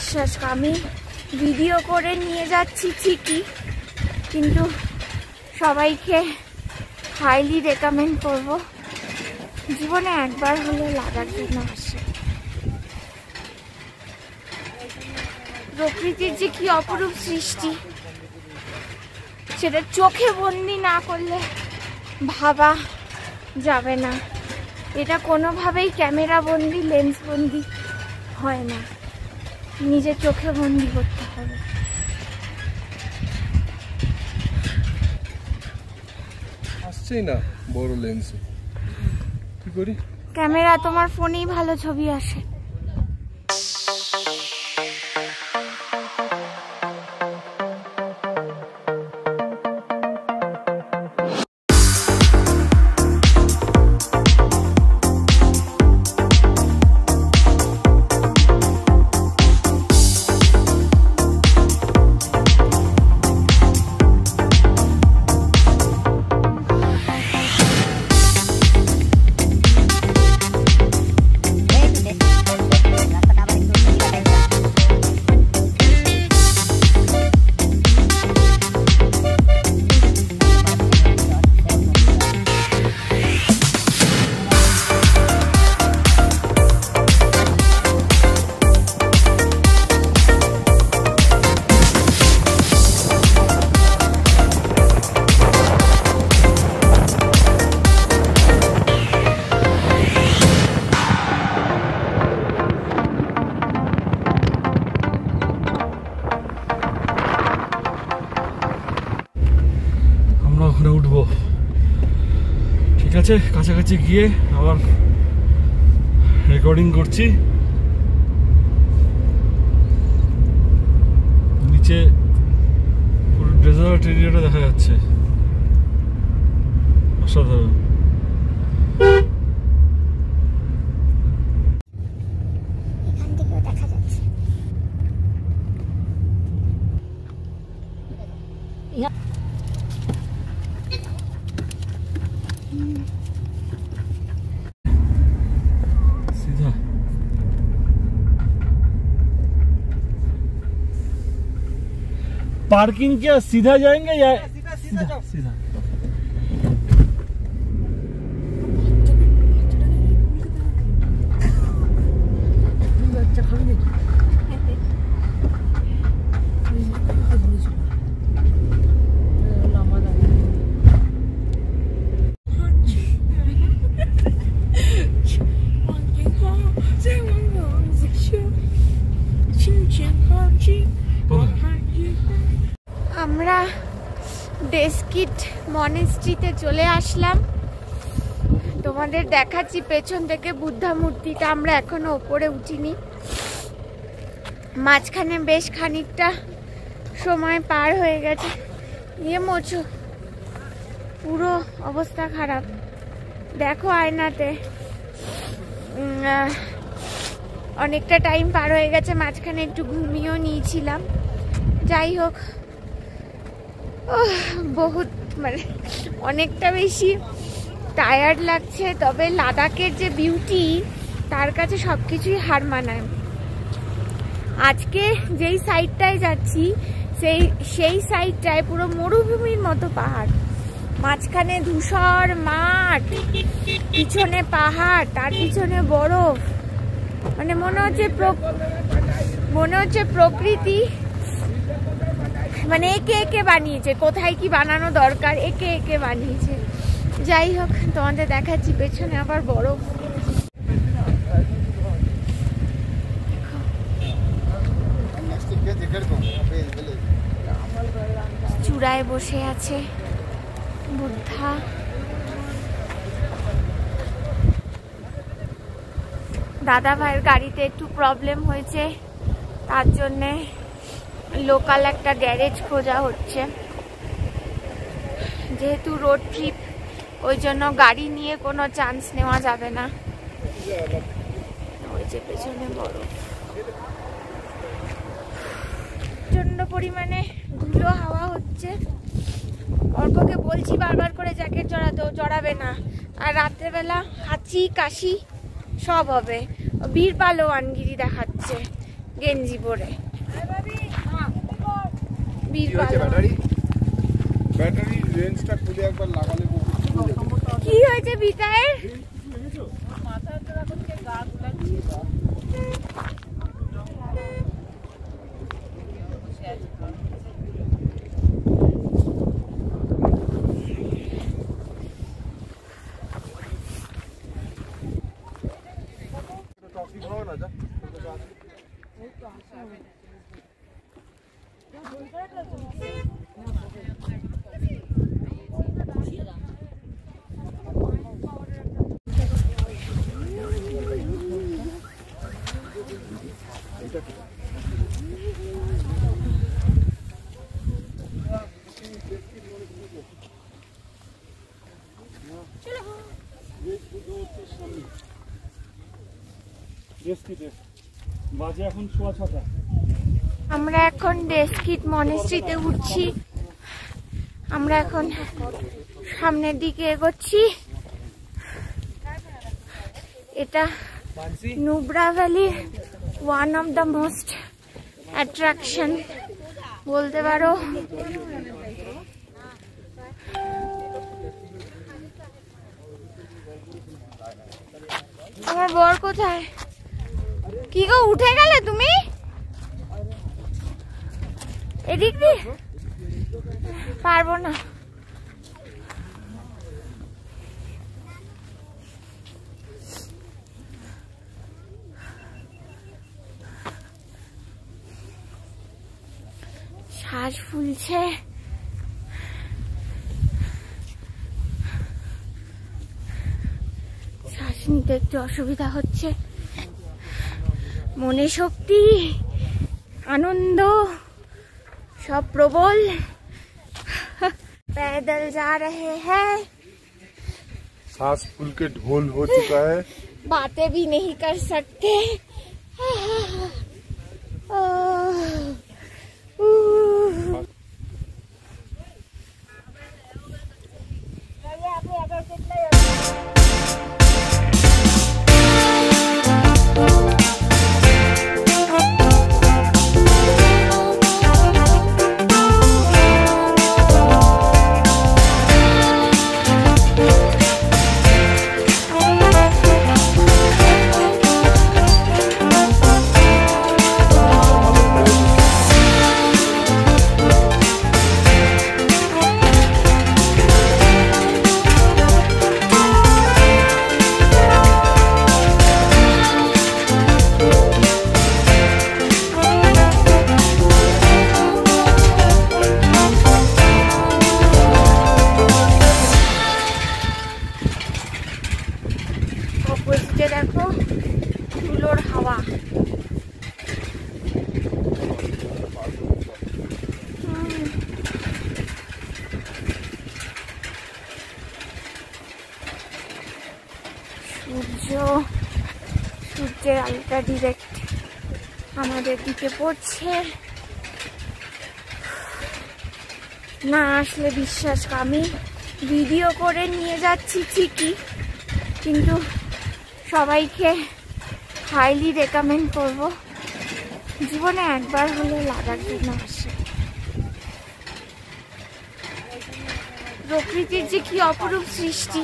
বিশ্বাস, আমি ভিডিও করে নিয়ে যাচ্ছি ঠিকই, কিন্তু সবাইকে হাইলি রেকমেন্ড করব জীবনে একবার হলে লাদাখ জন্য আসে। প্রকৃতির যে কি অপরূপ সৃষ্টি, সেটা চোখে বন্দি না করলে ভাবা যাবে না। এটা কোনোভাবেই ক্যামেরা বন্দি, লেন্স বন্দি হয় না, নিজের চোখে বন্দি করতে হবে। আসছেই না বড় লেন্স, কি করি? ক্যামেরা তোমার ফোনেই ভালো ছবি আসে। উঠবো, ঠিক আছে? কাছাকাছি গিয়ে আবার রেকর্ডিং করছি। নিচে পুরো ডেজার্ট এরিয়াটা দেখা যাচ্ছে, অসাধারণ। पार्किंग क्या सीधा जाएंगे या सीधा सीधा? আমরা ডেস্কিট মনেস্ট্রিতে চলে আসলাম। তোমাদের দেখাচ্ছি পেছন থেকে বুদ্ধা মূর্তিটা। আমরা এখনো ওপরে উঠিনি, মাঝখানে বেশ খানিকটা সময় পার হয়ে গেছে। ইয়ে মোছো, পুরো অবস্থা খারাপ, দেখো আয়নাতে। অনেকটা টাইম পার হয়ে গেছে, মাঝখানে একটু ঘুমিয়েও নিয়েছিলাম। যাই হোক, বহুত মানে অনেকটা বেশি টায়ার্ড লাগছে। তবে লাদাখের যে বিউটি, তার কাছে সব কিছুই হার মানায়। আজকে যেই সাইডটায় যাচ্ছি সেই সাইডটায় পুরো মরুভূমির মতো পাহাড়, মাঝখানে ধূসর মাঠ, পিছনে পাহাড়, তার পিছনে বরফ। মানে মনে হচ্ছে প্রকৃতি মানে একে একে বানিয়েছে, কোথায় কি বানানো দরকার একে একে বানিয়েছে। যাই হোক, তোমাদের দেখাচ্ছি পেছনে আবার বরফ। চূড়ায় বসে আছে বুদ্ধা। দাদা ভাইয়ের গাড়িতে একটু প্রবলেম হয়েছে, তার জন্যে লোকাল একটা গ্যারেজ খোঁজা হচ্ছে। যেহেতু রোড ট্রিপ, ওই জন্য গাড়ি নিয়ে কোনো চান্স নেওয়া যাবে না। ওই যে পেছনে বড় প্রচন্ড পরিমাণে ধুলো হাওয়া হচ্ছে। অর্ককে বলছি বারবার করে জ্যাকেট জড়াতেও, জড়াবে না। আর রাত্রেবেলা হাঁচি কাশি সব হবে। বীরপাল ওয়ানগিরি দেখাচ্ছে, গেঞ্জি পরে। ব্যাটারি রেঞ্জটা খুলে একবার লাগালে কি হয়েছে বিকায়ের? বাজে এখন 6:15। আমরা এখন ডেস্কিট মনেস্ট্রিতে উঠছি। আমরা এখন সামনের দিকে এগোচ্ছি। এটা Nubra valley one of the most attraction বলতে পারো। আমার বর কোথায়? কি গো, উঠে গেলে তুমি? এদিক দিয়ে পারবো না। শ্বাস ফুলছে। শ্বাস নিতে একটু অসুবিধা হচ্ছে। মনে শক্তি, आनंद सब प्रबल। पैदल जा रहे हैं, सांस फूल के ढोल हो चुका है, बातें भी नहीं कर सकते। देखो धुलोर हवा, सूर्যের আলোটা ডিরেক্ট আমাদের দিকে পড়ছে। না আসলে বিশ্বাস, আমি ভিডিও করে নিয়ে যাচ্ছি ঠিকই, কিন্তু সবাইকে হাইলি রেকমেন্ড করব জীবনে একবার হলে লাদাখ জন্য আসে। প্রকৃতির যে কি অপরূপ সৃষ্টি,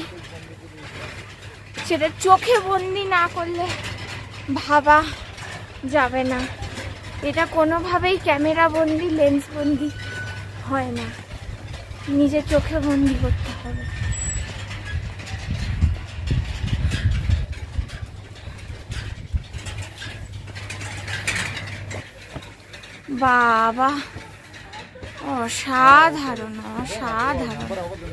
সেটা চোখে বন্দি না করলে ভাবা যাবে না। এটা কোনোভাবেই ক্যামেরা বন্দি, লেন্স বন্দি হয় না, নিজের চোখে বন্দি করতে হবে। বাবা অসাধারণ অসাধারণ।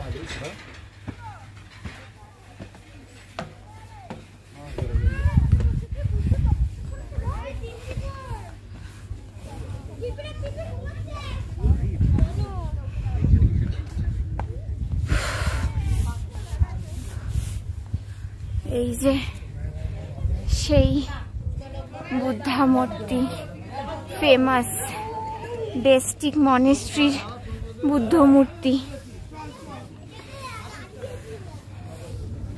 এই যে সেই বুদ্ধা মূর্তি, ফেমাস ডিস্কিট মনেস্ট্রির বুদ্ধ মূর্তি।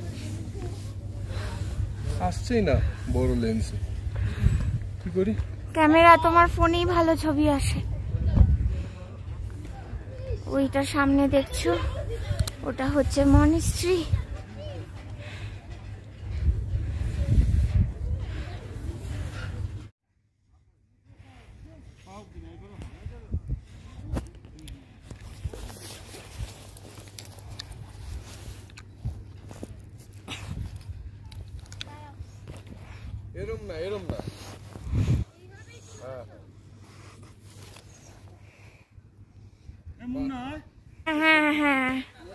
আসছেই না বড় লেন্সে, কি করি? ক্যামেরা তোমার ফোনেই ভালো ছবি আসে। ওইটা সামনে দেখছো, ওটা হচ্ছে মনিস্ট্রি। এরম না হ্যাঁ হ্যাঁ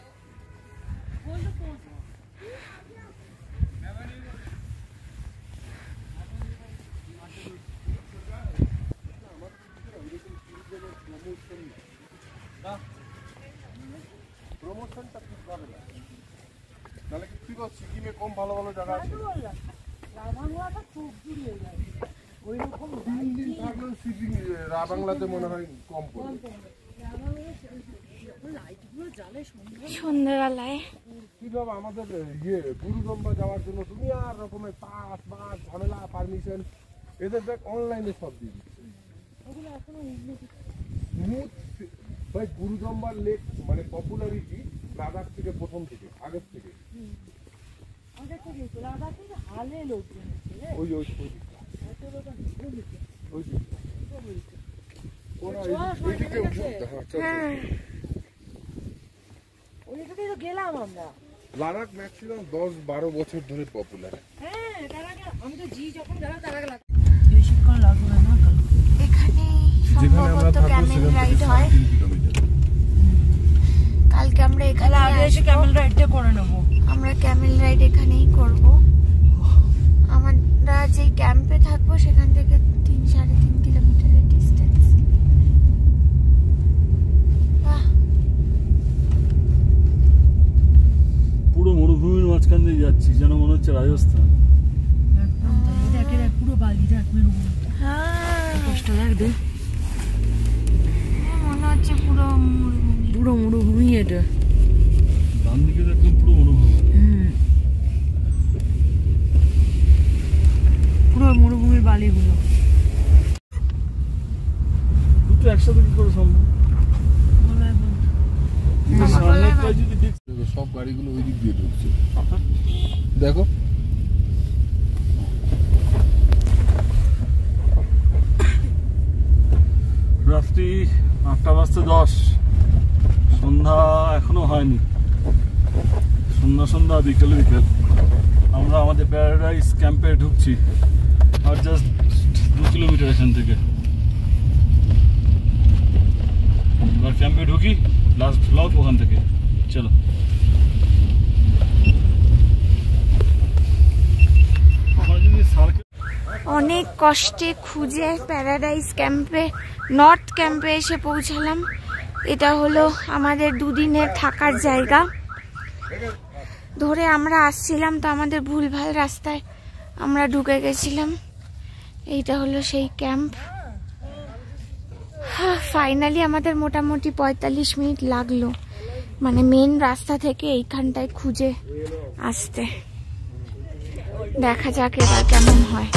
প্রমোশনটা ঠিক হবে না, তাহলে কি ঠিক আছে? সিকিমে কম ভালো ভালো জায়গা আছে। দিন থাকলেও সিকিম রাবাংলাতে মনে হয় কম পড়বে। সন্ধ্যাবেলায় কি বাবা আমাদের গুরুদম্বা যাওয়ার জন্য দুনিয়া রকমের পাস বাস ঝামেলা পারমিশন, এদের দেখ অনলাইনে সব দিয়ে দিচ্ছে। ভাই গুরুদম্বার লেক মানে পপুলারিটি লাদাখ থেকে প্রথম থেকে আগের থেকে গেলাম আমরা। লাদাখ ম্যাক্সিমাম 10-12 বছর ধরে পপুলার। এখানে সম্ভবত ক্যামেল রাইড হয়। কালকে আমরা এখানে এসে ক্যামেল রাইডটা করে নেব। আমরা ক্যামেল রাইড এখানেই করব। আমরা যে ক্যাম্পে থাকবো সেখান থেকে 3-3.5 কিলোমিটারের ডিস্টেন্স। পুরো মরুভূমির মাঝখান দিয়ে যাচ্ছি, যেন মনে হচ্ছে রাজস্থান। পুরো বালি দেখ, মনে হচ্ছে পুরো মরুভূমি এটা। ডান দিকে দেখলাম পুরো মরুভূমি। পুরো মরুভূমির বালিগুলো দুটো একসাথে কি করে সম্ভব? সব গাড়িগুলো ওই দিক দিয়ে ঢুকছে, দেখো। রাত্রি 8:10, সন্ধ্যা এখনো হয়নি। সন্ধ্যা বিকেল। আমরা আমাদের প্যারাডাইস ক্যাম্পে ঢুকছি, আর জাস্ট 2 কিলোমিটার এখান থেকে। এবার ক্যাম্পে ঢুকি, লাস্ট ব্লগ ওখান থেকে। চলো। অনেক কষ্টে খুঁজে প্যারাডাইস ক্যাম্পে, নর্থ ক্যাম্পে এসে পৌঁছালাম। এটা হলো আমাদের 2 দিনের থাকার জায়গা। ধরে আমরা আসছিলাম তো আমাদের ভুলভাল রাস্তায় আমরা ঢুকে গেছিলাম। এইটা হলো সেই ক্যাম্প। ফাইনালি আমাদের মোটামুটি 45 মিনিট লাগলো, মানে মেন রাস্তা থেকে এইখানটায় খুঁজে আসতে। দেখা যাক এবার কেমন হয়।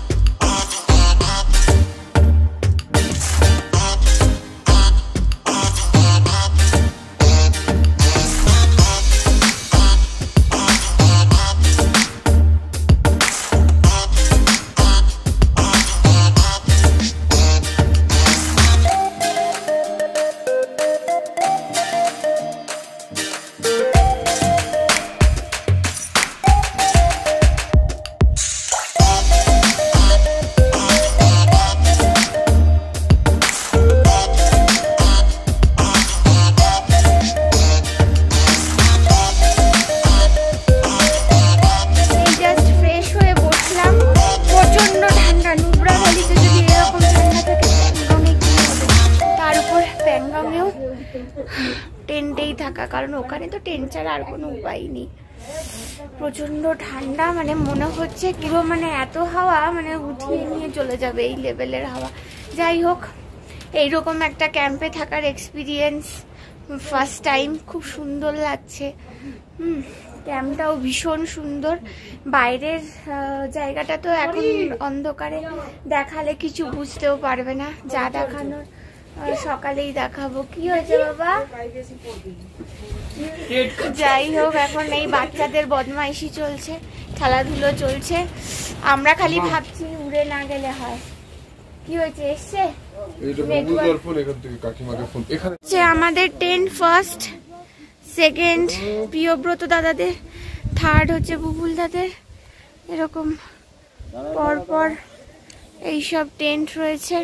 টেন্টেই থাকা, কারণ ওখানে তো টেন্ট ছাড়া আর কোনো উপায় নেই। প্রচন্ড ঠান্ডা, মানে মনে হচ্ছে কিরকম, মানে এত হাওয়া, মানে উঠিয়ে নিয়ে চলে যাবে এই লেভেলের হাওয়া। যাই হোক, এইরকম একটা ক্যাম্পে থাকার এক্সপিরিয়েন্স ফার্স্ট টাইম, খুব সুন্দর লাগছে। ক্যাম্পটাও ভীষণ সুন্দর। বাইরের জায়গাটা তো এখন অন্ধকারে দেখালে কিছু বুঝতেও পারবে না, যা দেখানোর সকালেই দেখাবো। কি হয়েছে বাবা? যাই হোক, এখন এই বাচ্চাদের বদমাইশি চলছে, খেলাধুলো চলছে। আমরা খালি ভাবছি উড়ে না গেলে হয়। কি হয়েছে? এসছে আমাদের 10 ফার্স্ট, সেকেন্ড প্রিয়ব্রত দাদাদের, থার্ড হচ্ছে বুবুল দাদের, এরকম পরপর এইসব টেন্ট রয়েছে।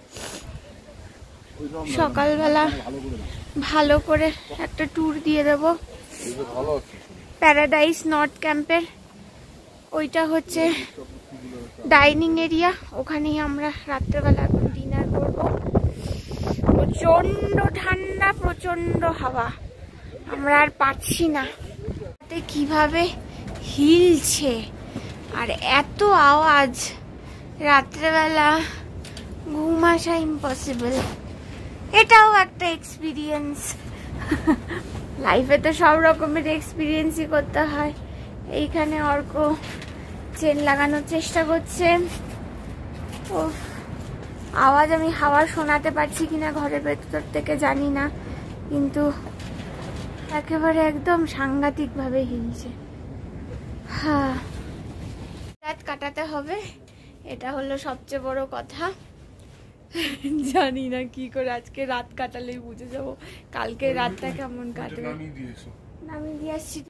সকালবেলা ভালো করে একটা ট্যুর দিয়ে দেব। প্যারাডাইস নর্থ ক্যাম্পের ওইটা হচ্ছে ডাইনিং এরিয়া, ওখানেই আমরা রাত্রেবেলা এখন ডিনার করব। প্রচন্ড ঠান্ডা, প্রচন্ড হাওয়া, আমরা আর পাচ্ছি না। কিভাবে হিলছে আর এত আওয়াজ, রাত্রেবেলা ঘুম আসা ইম্পসিবল। এটাও একটা এক্সপিরিয়েন্স। লাইফে তো সব রকমের এক্সপিরিয়েন্সই করতে হয়। এইখানে অর্ক চেন লাগানোর চেষ্টা করছে। ও আওয়াজ আমি হাওয়া শোনাতে পারছি কিনা ঘরের ভেতর থেকে জানি না, কিন্তু একেবারে একদম সাংঘাতিক ভাবে হিলছে। হ্যাঁ, রাত কাটাতে হবে, এটা হলো সবচেয়ে বড় কথা। জানি না কি করে আজকে রাত কাটালেই বুঝে যাবো কালকে রাতটা কেমন কাটবে। নামিয়ে দিয়ে আসছি।